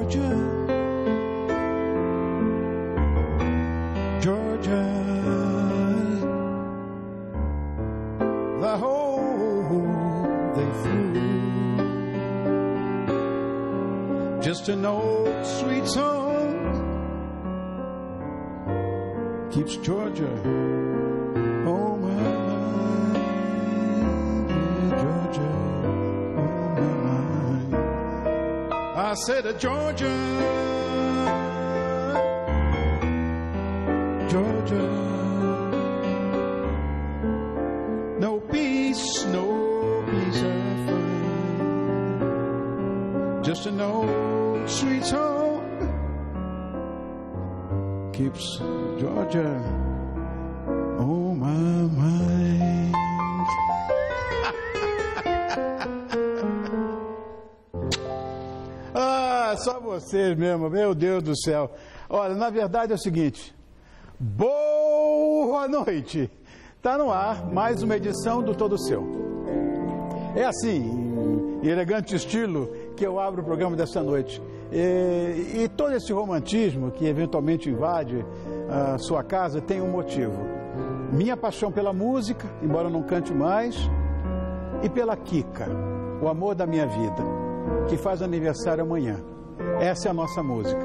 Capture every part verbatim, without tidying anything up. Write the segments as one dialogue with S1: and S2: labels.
S1: Georgia, Georgia, the whole day through. Just an old sweet song keeps Georgia on my mind, Georgia on my mind. I said to Georgia, Georgia, no peace, no peace I find. Just an old sweet song keeps Georgia on my mind. Ah, só vocês mesmo, meu Deus do céu. Olha, na verdade é o seguinte. Boa noite! Tá no ar mais uma edição do Todo Seu. É assim, em elegante estilo, que eu abro o programa desta noite. E, e todo esse romantismo que eventualmente invade a sua casa tem um motivo. Minha paixão pela música, embora eu não cante mais, e pela Kika, o amor da minha vida, que faz aniversário amanhã. Essa é a nossa música.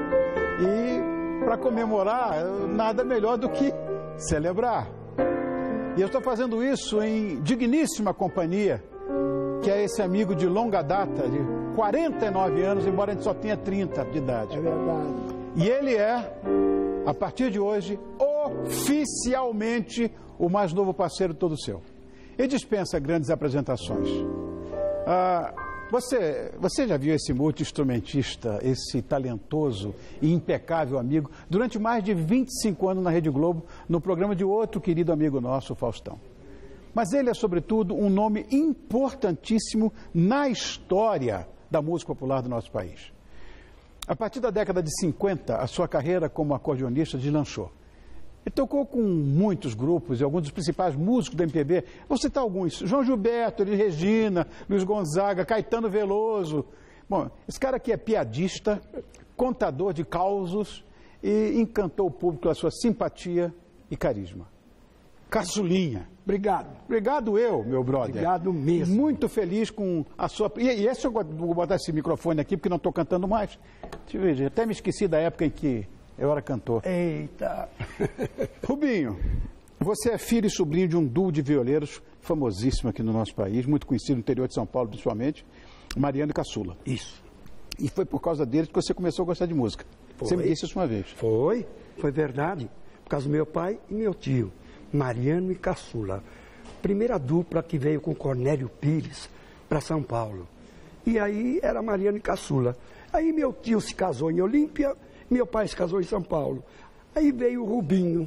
S1: E para comemorar, nada melhor do que celebrar. E eu estou fazendo isso em digníssima companhia, que é esse amigo de longa data, de quarenta e nove anos, embora a gente só tenha trinta de idade.
S2: É verdade.
S1: E ele é, a partir de hoje, oficialmente o mais novo parceiro todo seu. Ele dispensa grandes apresentações. Ah, você, você já viu esse multi-instrumentista, esse talentoso e impecável amigo, durante mais de vinte e cinco anos na Rede Globo, no programa de outro querido amigo nosso, Faustão. Mas ele é, sobretudo, um nome importantíssimo na história da música popular do nosso país. A partir da década de cinquenta, a sua carreira como acordeonista deslanchou. Ele tocou com muitos grupos e alguns dos principais músicos da M P B. Vou citar alguns: João Gilberto, Elis Regina, Luiz Gonzaga, Caetano Veloso. Bom, esse cara aqui é piadista, contador de causos e encantou o público pela sua simpatia e carisma. Caçulinha.
S2: Obrigado.
S1: Obrigado eu, meu brother.
S2: Obrigado mesmo.
S1: Muito feliz com a sua... E, e esse eu vou botar esse microfone aqui porque não estou cantando mais. Deixa eu ver, até me esqueci da época em que eu era cantor.
S2: Eita.
S1: Rubinho, você é filho e sobrinho de um duo de violeiros famosíssimo aqui no nosso país, muito conhecido no interior de São Paulo, principalmente, Mariano e Caçula.
S2: Isso.
S1: E foi por causa deles que você começou a gostar de música.
S2: Foi.
S1: Você me disse isso uma vez.
S2: Foi, foi verdade. Por causa do meu pai e meu tio, Mariano e Caçula. Primeira dupla que veio com Cornélio Pires para São Paulo. E aí era Mariano e Caçula. Aí meu tio se casou em Olímpia, meu pai se casou em São Paulo. Aí veio o Rubinho.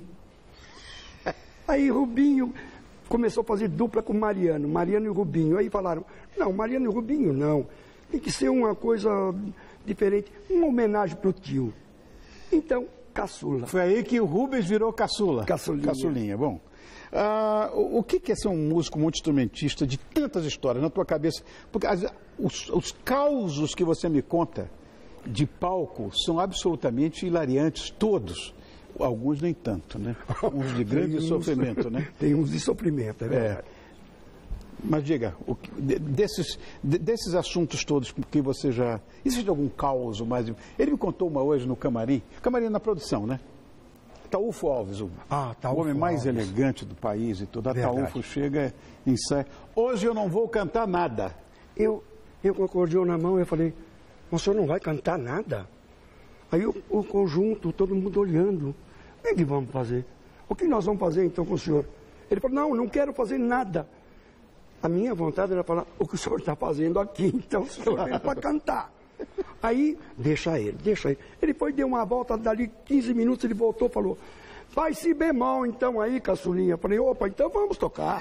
S2: Aí Rubinho começou a fazer dupla com Mariano, Mariano e Rubinho. Aí falaram, não, Mariano e Rubinho não. Tem que ser uma coisa diferente, uma homenagem para o tio. Então, Caçula.
S1: Foi aí que o Rubens virou Caçula.
S2: Caçulinha.
S1: Caçulinha, bom. Ah, o, o que é ser um músico multi-instrumentista de tantas histórias na tua cabeça? Porque as, os, os causos que você me conta de palco são absolutamente hilariantes, todos. Alguns nem tanto, né? Uns de grande uns, sofrimento, né?
S2: Tem uns de sofrimento, é verdade. É.
S1: Mas diga, o, desses, desses assuntos todos que você já... Existe algum caos mais... Ele me contou uma hoje no camarim, camarim na produção, né? Ataúfo Alves, o,
S2: ah,
S1: o homem mais Alves. elegante do país e tudo. Ataúfo chega e ensaia. Hoje eu não vou cantar nada.
S2: Eu, eu com o acordeão na mão, eu falei, o senhor não vai cantar nada? Aí o, o conjunto, todo mundo olhando. O que vamos fazer? O que nós vamos fazer então com o senhor? Ele falou, não, não quero fazer nada. A minha vontade era falar, o que o senhor está fazendo aqui, então o senhor veio para cantar. Aí, deixa ele, deixa ele. Ele foi, deu uma volta, dali quinze minutos, ele voltou e falou, vai si bemol então aí, Caçulinha. Eu falei, opa, então vamos tocar.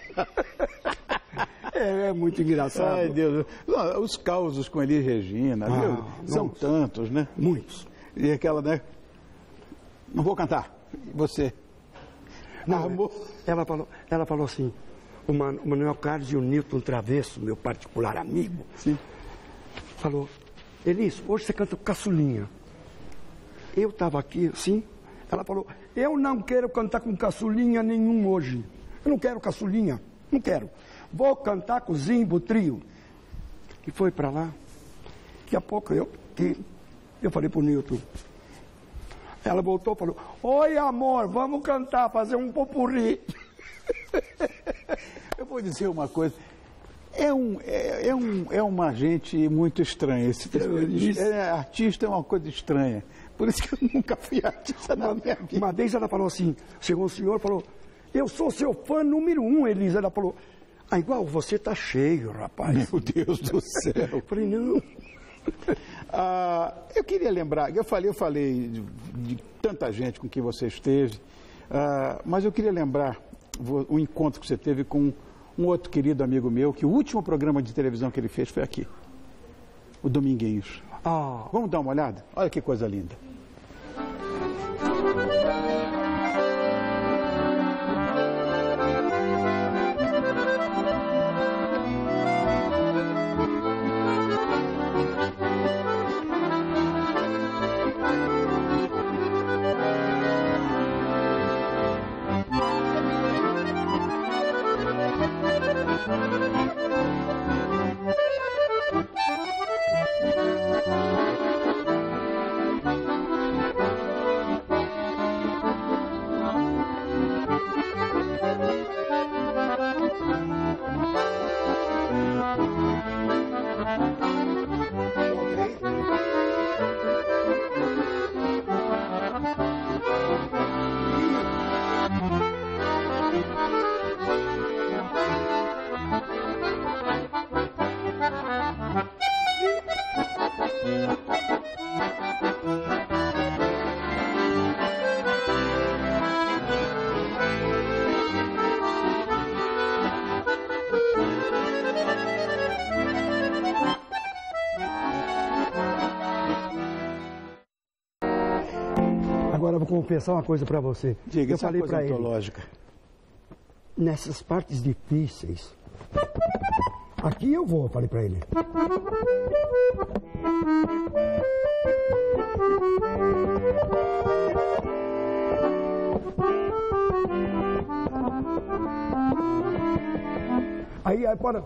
S2: é, é muito engraçado.
S1: Ai, Deus. Os causos com Elis Regina, ah, viu? São nossa. tantos, né?
S2: Muitos.
S1: E aquela, né? Não vou cantar. Você?
S2: Não, amor. Ela falou, ela falou assim, o Manuel Carlos e o Newton Travesso, meu particular amigo,
S1: Sim.
S2: falou, Elis, hoje você canta caçulinha. Eu estava aqui assim, ela falou, eu não quero cantar com caçulinha nenhum hoje. Eu não quero caçulinha, não quero. Vou cantar com o Zimbo Trio. E foi para lá. Daqui a pouco eu, que, eu falei pro Nilton. Ela voltou e falou, oi amor, vamos cantar, fazer um popurrí.
S1: Eu vou dizer uma coisa. É, um, é, é, um, é uma gente muito estranha. Esse, é, artista é uma coisa estranha. Por isso que eu nunca fui artista na minha vida.
S2: Uma vez ela falou assim, chegou o senhor e falou, eu sou seu fã número um, Elisa. Ela falou, ah, igual você tá cheio, rapaz.
S1: Meu Deus do céu.
S2: Eu falei, não.
S1: Ah, eu queria lembrar, eu falei, eu falei de, de tanta gente com quem você esteve, ah, mas eu queria lembrar o encontro que você teve com um outro querido amigo meu, que o último programa de televisão que ele fez foi aqui, o Dominguinhos.
S2: Ah.
S1: Vamos dar uma olhada? Olha que coisa linda.
S2: Agora eu vou confessar uma coisa para você.
S1: Diga,
S2: eu falei para ele,
S1: antológica.
S2: Nessas partes difíceis, aqui eu vou, eu falei para ele. Aí, aí, para.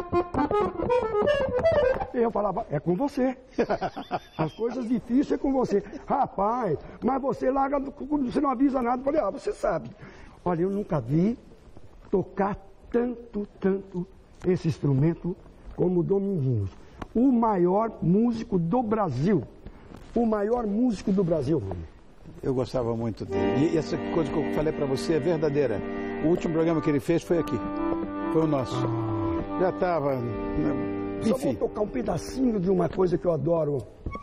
S2: Eu falava, é com você. As coisas difíceis é com você. Rapaz, mas você larga, você não avisa nada. Eu falei, ah, você sabe. Olha, eu nunca vi tocar tanto, tanto esse instrumento como o Dominguinhos. O maior músico do Brasil. O maior músico do Brasil, mano.
S1: Eu gostava muito dele. E essa coisa que eu falei para você é verdadeira. O último programa que ele fez foi aqui. Foi o nosso. Ah. Já estava...
S2: Só vou tocar um pedacinho de uma coisa que eu adoro.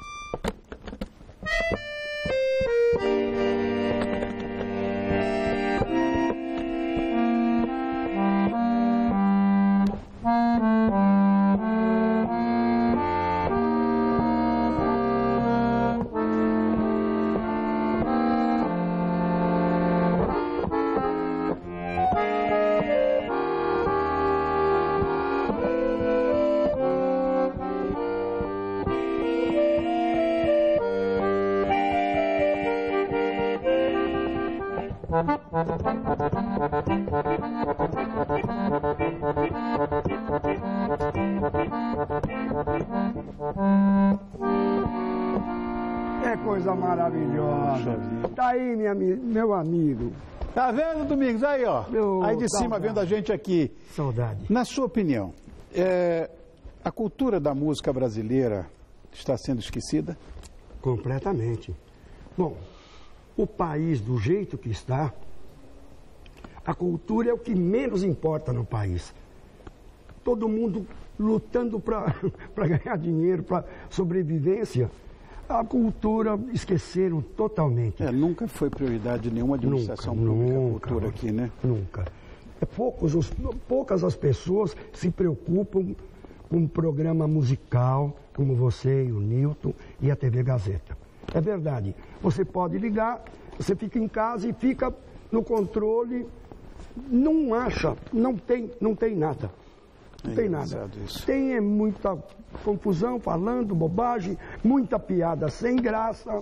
S2: É coisa maravilhosa. Tá aí, minha, meu amigo.
S1: Tá vendo, Domingos? Aí, ó.
S2: Meu,
S1: aí de cima,
S2: saudade.
S1: vendo a gente aqui.
S2: Saudade.
S1: Na sua opinião, é, a cultura da música brasileira está sendo esquecida?
S2: Completamente. Bom, o país do jeito que está, a cultura é o que menos importa no país. Todo mundo lutando para ganhar dinheiro, para sobrevivência. A cultura esqueceram totalmente.
S1: É, nunca foi prioridade nenhuma administração
S2: nunca,
S1: pública
S2: nunca,
S1: a cultura aqui, né?
S2: Nunca. É poucos os, poucas as pessoas se preocupam com um programa musical, como você e o Nilton e a T V Gazeta. É verdade. Você pode ligar, você fica em casa e fica no controle, não acha, não tem, não tem nada. Não tem nada. Tem é, muita confusão, falando, bobagem, muita piada sem graça.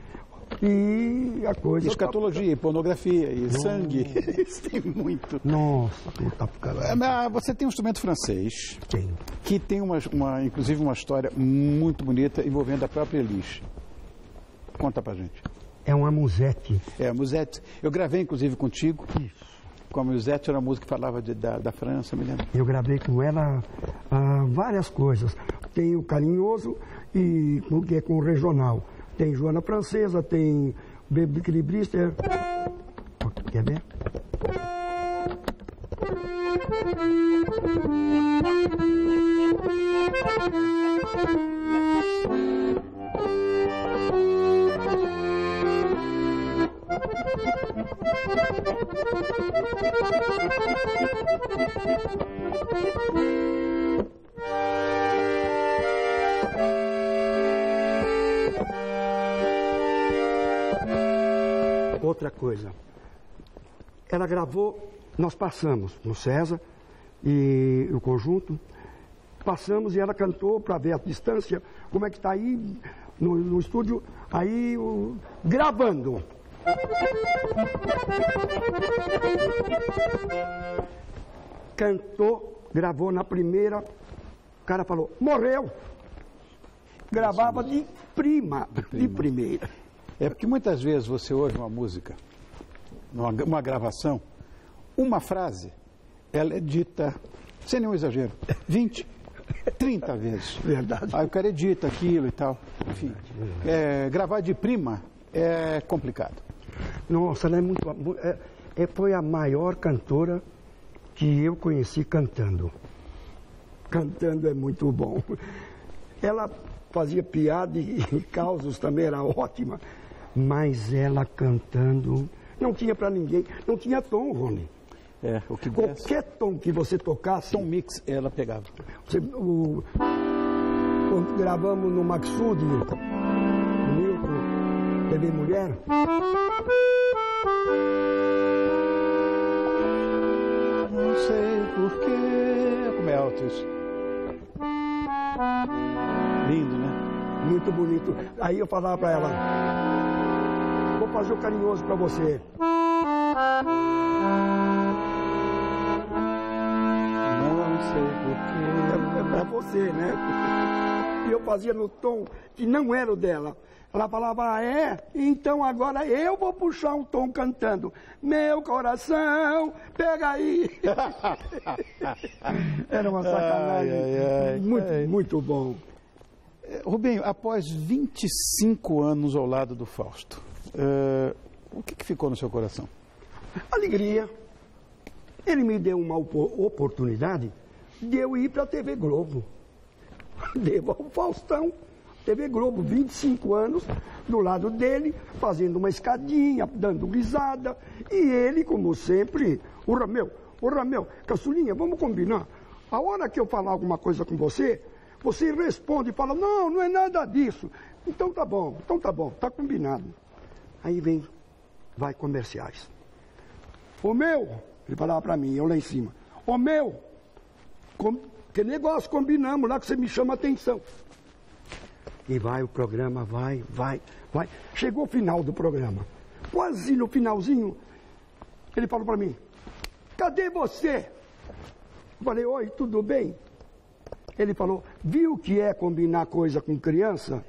S2: E a coisa...
S1: Escatologia, tá... pornografia e Nossa. sangue. Isso tem muito.
S2: Nossa, tá ficando...
S1: Você tem um instrumento francês.
S2: Tenho.
S1: Que tem, uma, uma, inclusive, uma história muito bonita envolvendo a própria Elis. Conta pra gente.
S2: É uma musette.
S1: É, a musette. Eu gravei, inclusive, contigo.
S2: Isso.
S1: Com a musette, era uma música que falava de, da, da França, me lembro.
S2: Eu gravei com ela ah, várias coisas. Tem o Carinhoso, e, que é com o regional. Tem Joana Francesa, tem Baby Equilibrista. Quer ver? Outra coisa, ela gravou, nós passamos no César e o conjunto, passamos e ela cantou para ver a distância, como é que está aí no, no estúdio, aí o, gravando. Cantou, gravou na primeira, o cara falou, morreu. Gravava de prima, de primeira.
S1: É porque muitas vezes você ouve uma música, uma, uma gravação, uma frase, ela é dita, sem nenhum exagero, vinte, trinta vezes.
S2: Verdade.
S1: Aí o cara edita aquilo e tal. Enfim, é, gravar de prima é complicado.
S2: Nossa, ela é muito... É, é, foi a maior cantora que eu conheci cantando. Cantando é muito bom. Ela fazia piada e, e causos também, era ótima. Mas ela cantando, não tinha para ninguém, não tinha tom, Rony.
S1: É, o que
S2: Qualquer desce. tom que você tocasse...
S1: Tom mix, ela pegava.
S2: Você, o, quando gravamos no Maxud, Milton, T V Mulher...
S1: Não sei porquê... Como é alto isso? Lindo, né?
S2: Muito bonito. Aí eu falava para ela, vou fazer o Carinhoso para você.
S1: Não sei porquê.
S2: É, é para você, né? E eu fazia no tom que não era o dela. Ela falava, ah, é? Então agora eu vou puxar um tom cantando. Meu coração, pega aí. Era uma sacanagem. Ai, ai, ai. Muito, ai. muito bom.
S1: Rubinho, após vinte e cinco anos ao lado do Fausto, uh, o que, que ficou no seu coração?
S2: Alegria. Ele me deu uma oportunidade de eu ir para a T V Globo. Devo ao Faustão. T V Globo, vinte e cinco anos, do lado dele, fazendo uma escadinha, dando risada. E ele, como sempre, o Ramel, o Ramel, Caçulinha, vamos combinar. A hora que eu falar alguma coisa com você, você responde e fala, não, não é nada disso. Então tá bom, então tá bom, tá combinado. Aí vem, vai comerciais. Ô meu, ele falava pra mim, eu lá em cima, ô meu, com, que negócio combinamos lá que você me chama a atenção. E vai o programa, vai, vai, vai. Chegou o final do programa. Quase no finalzinho, ele falou para mim, cadê você? Eu falei, oi, tudo bem? Ele falou, viu que é combinar coisa com criança?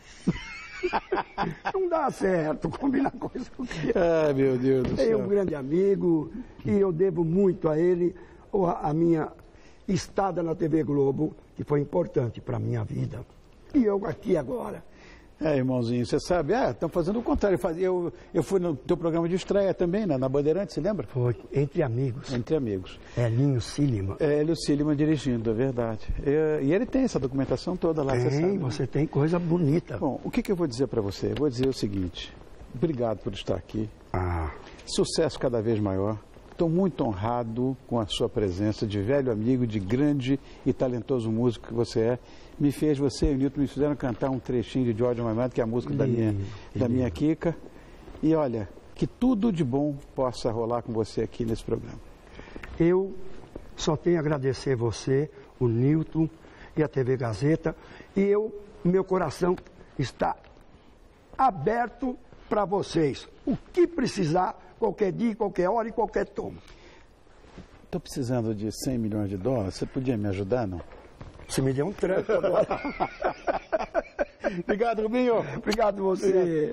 S2: Não dá certo combinar coisa com criança.
S1: Ai, meu Deus do céu.
S2: É um grande amigo e eu devo muito a ele a minha estada na T V Globo, que foi importante para a minha vida. E eu aqui agora.
S1: É, irmãozinho, você sabe, ah, estão fazendo o contrário. Eu, eu fui no teu programa de estreia também, na, na Bandeirantes, você lembra?
S2: Foi, Entre Amigos.
S1: Entre Amigos.
S2: Elinho Silliman.
S1: É, Hélio Silliman dirigindo, é verdade. E, e ele tem essa documentação toda lá,
S2: tem,
S1: você sabe.
S2: Você tem coisa bonita.
S1: Bom, o que, que eu vou dizer para você? Eu vou dizer o seguinte, obrigado por estar aqui.
S2: Ah.
S1: Sucesso cada vez maior. Estou muito honrado com a sua presença de velho amigo, de grande e talentoso músico que você é. Me fez, você e o Nilton me fizeram cantar um trechinho de George My Mother, que é a música da minha, da minha Kika. E olha, que tudo de bom possa rolar com você aqui nesse programa.
S2: Eu Só tenho a agradecer você, o Nilton e a T V Gazeta. E eu, meu coração está aberto para vocês. O que precisar, qualquer dia, qualquer hora e qualquer toma.
S1: Estou precisando de cem milhões de dólares. Você podia me ajudar, não?
S2: Você me deu um tranco agora.
S1: Obrigado, Rubinho.
S2: Obrigado você.